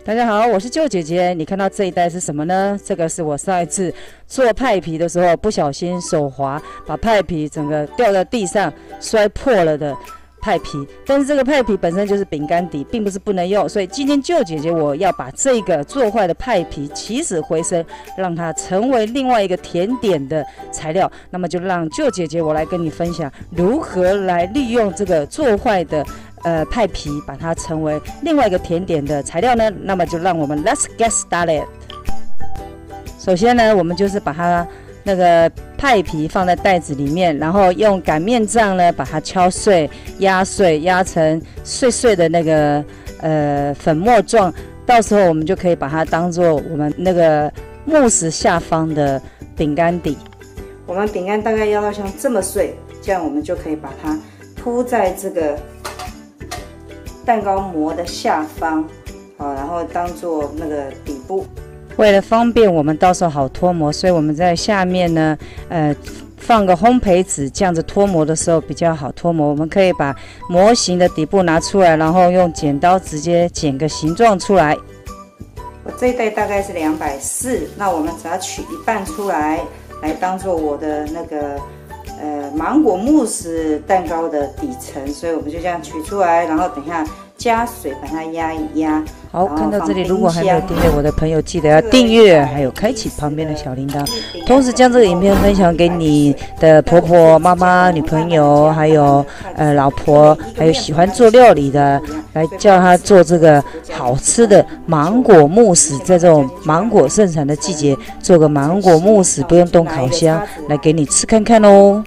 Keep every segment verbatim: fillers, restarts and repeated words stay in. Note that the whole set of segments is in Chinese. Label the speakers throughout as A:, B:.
A: 大家好，我是舅姐姐。你看到这一袋是什么呢？这个是我上一次做派皮的时候不小心手滑，把派皮整个掉在地上摔破了的派皮。但是这个派皮本身就是饼干底，并不是不能用。所以今天舅姐姐我要把这个做坏的派皮起死回生，让它成为另外一个甜点的材料。那么就让舅姐姐我来跟你分享如何来利用这个做坏的。 呃，派皮把它成为另外一个甜点的材料呢，那么就让我们 Let's get started。首先呢，我们就是把它那个派皮放在袋子里面，然后用擀面杖呢把它敲碎、压碎、压成碎碎的那个呃粉末状，到时候我们就可以把它当做我们那个慕斯下方的饼干底。我们饼干大概要到像这么碎，这样我们就可以把它铺在这个 蛋糕模的下方，好，然后当做那个底部。为了方便我们到时候好脱模，所以我们在下面呢，呃，放个烘焙纸，这样子脱模的时候比较好脱模。我们可以把模型的底部拿出来，然后用剪刀直接剪个形状出来。我这一袋大概是两百四，那我们只要取一半出来，来当做我的那个 呃，芒果慕斯蛋糕的底层，所以我们就这样取出来，然后等一下加水把它压一压。好，看到这里，如果还没有订阅我的朋友，记得要订阅，还有开启旁边的小铃铛，同时将这个影片分享给你的婆婆、妈妈、女朋友，还有呃老婆，还有喜欢做料理的，来叫她做这个好吃的芒果慕斯。在这种芒果盛产的季节，做个芒果慕斯，不用动烤箱，来给你吃看看哦。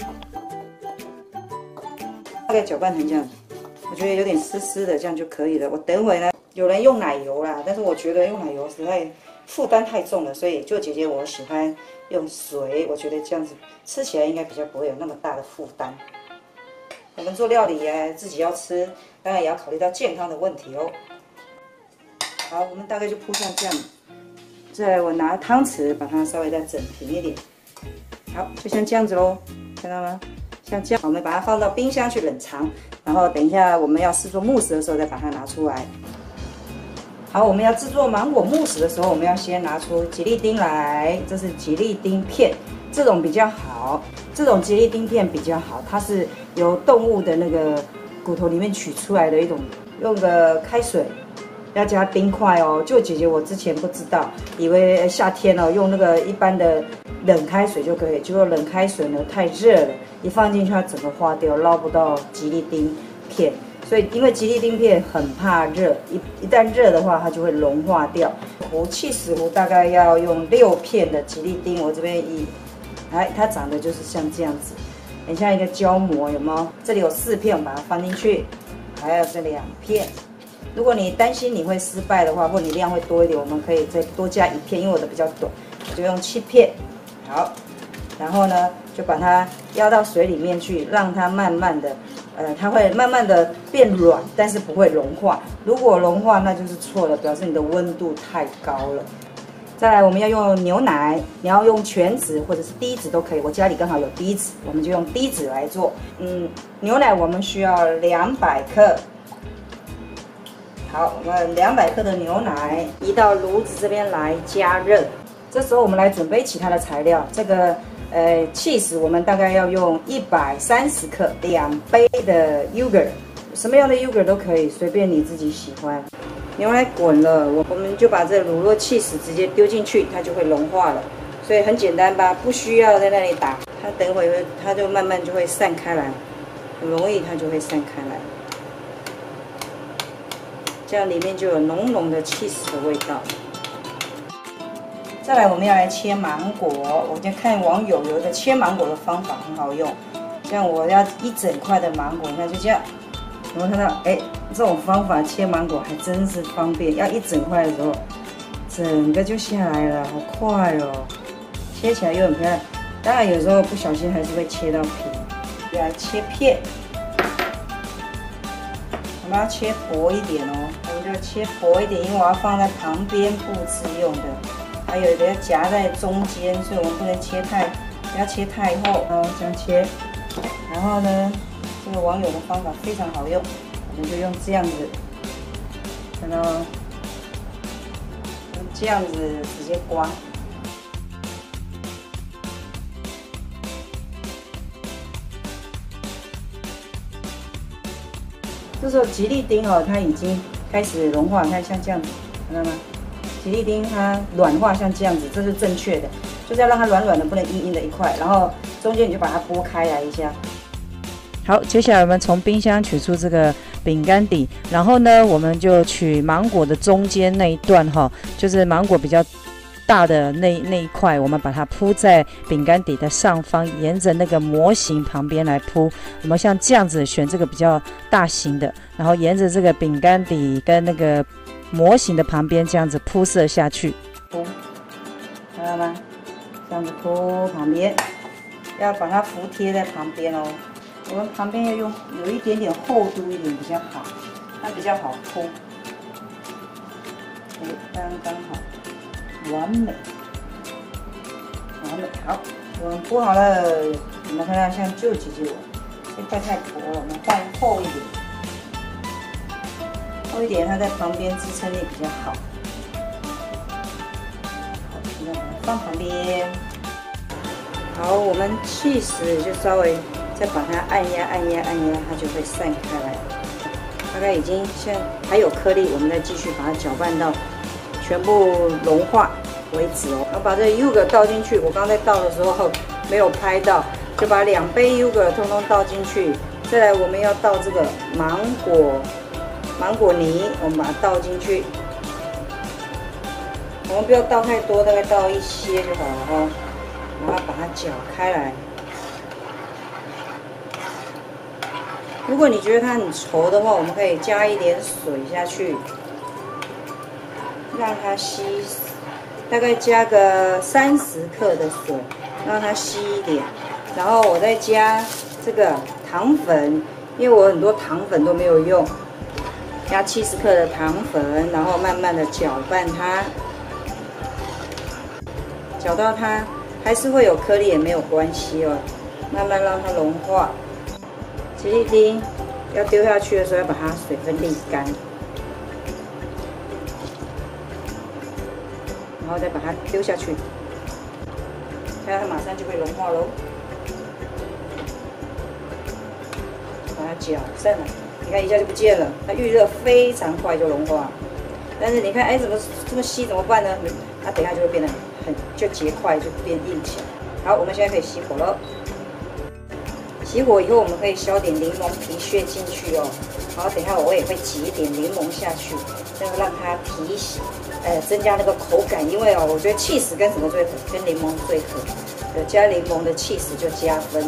A: 大概搅拌成这样，我觉得有点湿湿的，这样就可以了。我等会呢，有人用奶油啦，但是我觉得用奶油实在负担太重了，所以就姐姐我喜欢用水，我觉得这样子吃起来应该比较不会有那么大的负担。我们做料理啊，自己要吃，当然也要考虑到健康的问题哦。好，我们大概就铺上这样，再来我拿汤匙把它稍微再整平一点。好，就像这样子喽，看到吗？ 像这样，我们把它放到冰箱去冷藏，然后等一下我们要制作慕斯的时候再把它拿出来。好，我们要制作芒果慕斯的时候，我们要先拿出吉利丁来，这是吉利丁片，这种比较好，这种吉利丁片比较好，它是由动物的那个骨头里面取出来的一种，用个开水。 要加冰块哦，就姐姐我之前不知道，以为夏天哦用那个一般的冷开水就可以，结果冷开水呢太热了，一放进去它整个化掉，捞不到吉利丁片，所以因为吉利丁片很怕热，一一旦热的话它就会融化掉。壶起司壶大概要用六片的吉利丁，我这边一，哎，它长得就是像这样子，很像一个胶膜，有没有？这里有四片，我把它放进去，还有这两片。 如果你担心你会失败的话，或你量会多一点，我们可以再多加一片，因为我的比较短，我就用七片。好，然后呢，就把它压到水里面去，让它慢慢的，呃，它会慢慢的变软，但是不会融化。如果融化，那就是错了，表示你的温度太高了。再来，我们要用牛奶，你要用全脂或者是低脂都可以。我家里刚好有低脂，我们就用低脂来做。嗯，牛奶我们需要两百克。 好，我们两百克的牛奶移到炉子这边来加热。这时候我们来准备其他的材料。这个呃 cheese 我们大概要用一百三十克，两杯的 yogurt， 什么样的 yogurt 都可以，随便你自己喜欢。牛奶滚了，我我们就把这乳酪 cheese 直接丢进去，它就会融化了。所以很简单吧，不需要在那里打，它等会它就慢慢就会散开来，很容易它就会散开来。 这样里面就有浓浓的cheese的味道。再来，我们要来切芒果。我就看网友有一个切芒果的方法很好用。像我要一整块的芒果，你看就这样。有没有看到？哎，这种方法切芒果还真是方便。要一整块的时候，整个就下来了，好快哦！切起来又很漂亮。当然有时候不小心还是会切到皮。来切片。 我们要切薄一点哦，我们就切薄一点，因为我要放在旁边布置用的。还有一个要夹在中间，所以我们不能切太，不要切太厚。然后这样切，然后呢，这个网友的方法非常好用，我们就用这样子，看到吗？ 这样子直接刮。这时候吉利丁哦，它已经开始融化，你看像这样子，看到吗？吉利丁它软化像这样子，这是正确的，就是要让它软软的，不能硬硬的一块。然后中间你就把它拨开来一下。好，接下来我们从冰箱取出这个饼干底，然后呢，我们就取芒果的中间那一段哈，就是芒果比较大的那那一块，我们把它铺在饼干底的上方，沿着那个模型旁边来铺。我们像这样子选这个比较大型的，然后沿着这个饼干底跟那个模型的旁边这样子铺设下去。铺，看到吗？这样子铺旁边，要把它服贴在旁边哦。我们旁边要用有一点点厚度一点比较好，它比较好铺。哎，刚刚好。完美，完美，好，我们铺好了。你们看到像旧姐姐我这块太薄了，我们换厚一点，厚一点，它在旁边支撑力比较好。好，现在把它放旁边。好，我们cheese就稍微再把它按压、按压、按压，它就会散开来。大概已经现在还有颗粒，我们再继续把它搅拌到全部融化为止哦。然后把这 yogurt 倒进去，我刚才倒的时候没有拍到，就把两杯 yogurt 通通倒进去。再来我们要倒这个芒果芒果泥，我们把它倒进去。我们不要倒太多，大概倒一些就好了哈。然后把它搅开来。如果你觉得它很稠的话，我们可以加一点水下去。让它稀，大概加个三十克的水，让它稀一点。然后我再加这个糖粉，因为我很多糖粉都没有用，加七十克的糖粉，然后慢慢的搅拌它，搅到它还是会有颗粒也没有关系哦，慢慢让它融化。吉利丁要丢下去的时候，要把它水分沥干。然后再把它丢下去，看它马上就会融化喽。把它搅散了，你看一下就不见了。它预热非常快就融化，但是你看，哎，怎么这么稀怎么办呢？它等一下就会变得很就结块，就变硬起来。好，我们现在可以熄火了。熄火以后，我们可以削点柠檬皮屑进去哦。然后等一下我也会挤一点柠檬下去，这样让它提呃增加那个口感。因为哦，我觉得cheese跟什么最合？跟柠檬最合。有加柠檬的cheese就加分。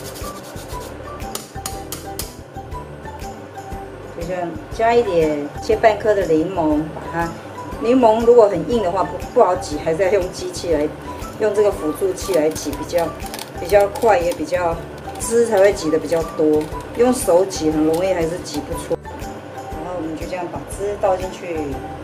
A: 就这样加一点切半颗的柠檬，把它柠檬如果很硬的话不不好挤，还是要用机器来用这个辅助器来挤，比较比较快，也比较汁才会挤的比较多。用手挤很容易还是挤不出。然后我们就这样把汁倒进去。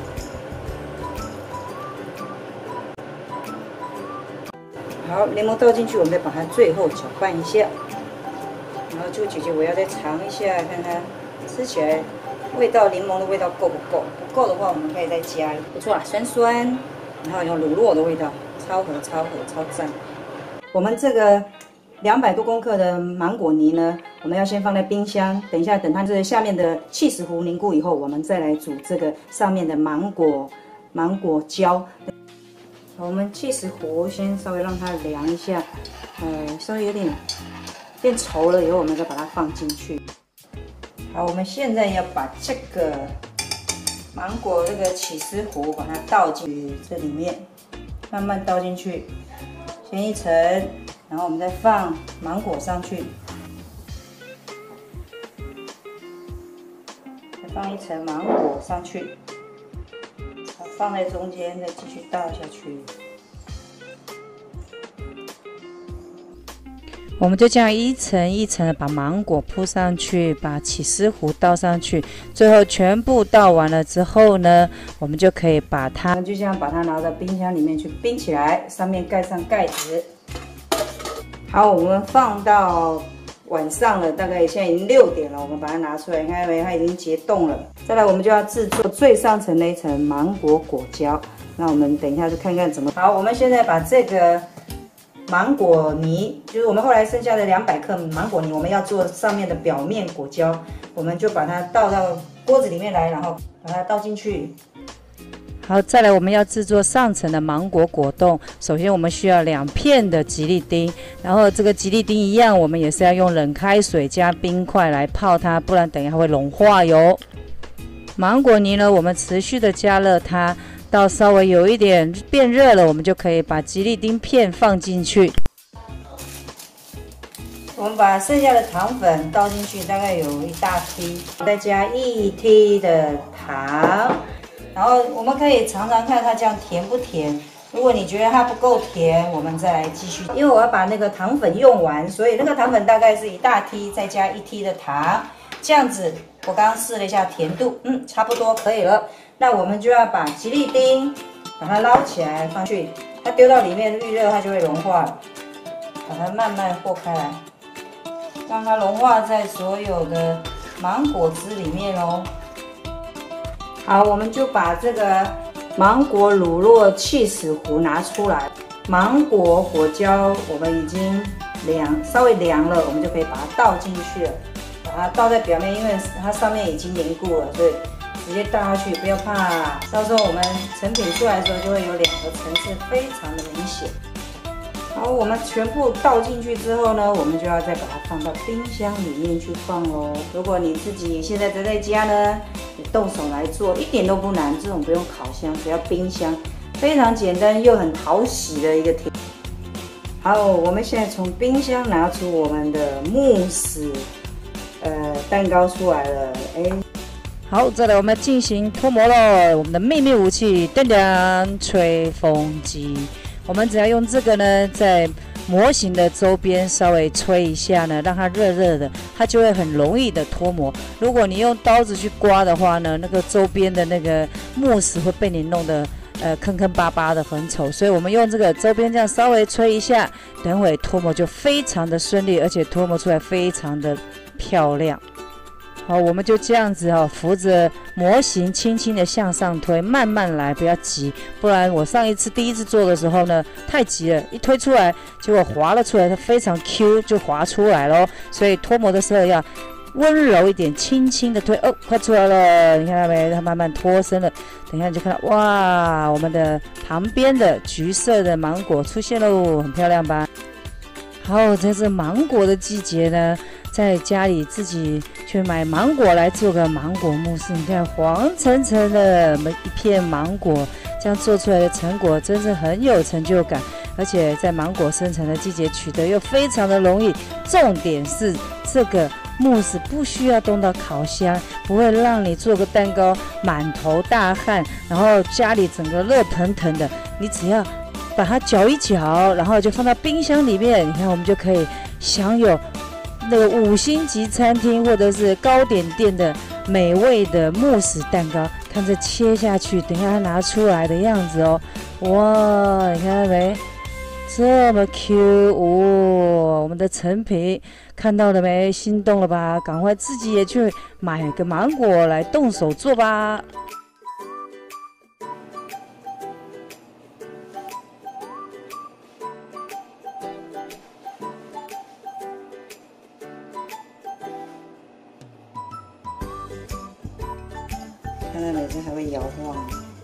A: 好，柠檬倒进去，我们再把它最后搅拌一下。然后就姐姐我要再尝一下，看它吃起来味道柠檬的味道够不够？不够的话，我们可以再加。不错啦，酸酸，然后有乳酪的味道，超合超合超赞。我们这个两百多公克的芒果泥呢，我们要先放在冰箱，等一下等它这下面的cheese糊凝固以后，我们再来煮这个上面的芒果芒果胶。我们cheese糊先稍微让它凉一下，呃，稍微有点变稠了以后，我们再把它放进去。好，我们现在要把这个芒果这个起司糊把它倒进去这里面，慢慢倒进去，先一层，然后我们再放芒果上去，再放一层芒果上去，放在中间，再继续倒下去。我们就这样一层一层的把芒果铺上去，把起司糊倒上去，最后全部倒完了之后呢，我们就可以把它就这样把它拿到冰箱里面去冰起来，上面盖上盖子。好，我们放到晚上了，大概现在已经六点了，我们把它拿出来，你看到没？它已经结冻了。再来，我们就要制作最上层那一层芒果果胶。 那我们等一下就看看怎么。好，我们现在把这个芒果泥，就是我们后来剩下的两百克芒果泥，我们要做上面的表面果胶，我们就把它倒到锅子里面来，然后把它倒进去。好，再来我们要制作上层的芒果果冻。首先我们需要两片的吉利丁，然后这个吉利丁一样，我们也是要用冷开水加冰块来泡它，不然等一下会融化哟。芒果泥呢，我们持续的加热它，到稍微有一点变热了，我们就可以把吉利丁片放进去。我们把剩下的糖粉倒进去，大概有一大梯，再加一梯的糖。然后我们可以尝尝看它这样甜不甜。如果你觉得它不够甜，我们再来继续。因为我要把那个糖粉用完，所以那个糖粉大概是一大梯，再加一梯的糖，这样子。我刚刚试了一下甜度，嗯，差不多可以了。那我们就要把吉利丁把它捞起来放去，它丢到里面预热，它就会融化了。把它慢慢和开来，让它融化在所有的芒果汁里面哦。好，我们就把这个芒果乳酪起司糊拿出来，芒果果胶我们已经凉，稍微凉了，我们就可以把它倒进去了，把它倒在表面，因为它上面已经凝固了，所以直接倒下去，不要怕。到时候我们成品出来的时候就会有两个层次，非常的明显。好，我们全部倒进去之后呢，我们就要再把它放到冰箱里面去放咯。如果你自己现在宅在家呢，你动手来做一点都不难，这种不用烤箱，只要冰箱，非常简单又很讨喜的一个甜。好，我们现在从冰箱拿出我们的慕斯呃蛋糕出来了，哎。好，再来我们进行脱模了，我们的秘密武器——噔噔吹风机。我们只要用这个呢，在模型的周边稍微吹一下呢，让它热热的，它就会很容易的脱模。如果你用刀子去刮的话呢，那个周边的那个慕斯会被你弄得呃坑坑巴巴的，很丑。所以我们用这个周边这样稍微吹一下，等会脱模就非常的顺利，而且脱模出来非常的漂亮。好，我们就这样子哦，扶着模型轻轻的向上推，慢慢来，不要急，不然我上一次第一次做的时候呢，太急了，一推出来，结果滑了出来，它非常 Q 就滑出来咯。所以脱模的时候要温柔一点，轻轻的推。哦，快出来了，你看到没？它慢慢脱身了。等一下你就看到，哇，我们的旁边的橘色的芒果出现喽，很漂亮吧？好，在这芒果的季节呢，在家里自己去买芒果来做个芒果慕斯，你看黄澄澄的一片芒果，这样做出来的成果真是很有成就感，而且在芒果生产的季节取得又非常的容易。重点是这个慕斯不需要动到烤箱，不会让你做个蛋糕满头大汗，然后家里整个热腾腾的，你只要把它搅一搅，然后就放到冰箱里面，你看我们就可以享有那个五星级餐厅或者是糕点店的美味的慕斯蛋糕。看这切下去，等一下它拿出来的样子哦，哇，你看到没？这么 Q 哦，我们的成品看到了没？心动了吧？赶快自己也去买个芒果来动手做吧。看它每次还会摇晃。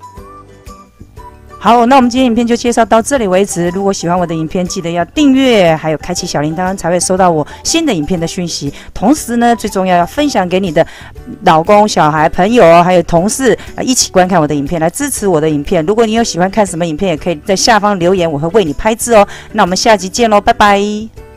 A: 好，那我们今天影片就介绍到这里为止。如果喜欢我的影片，记得要订阅，还有开启小铃铛，才会收到我新的影片的讯息。同时呢，最重要要分享给你的老公、小孩、朋友，还有同事，一起观看我的影片，来支持我的影片。如果你有喜欢看什么影片，也可以在下方留言，我会为你拍制哦。那我们下集见喽，拜拜。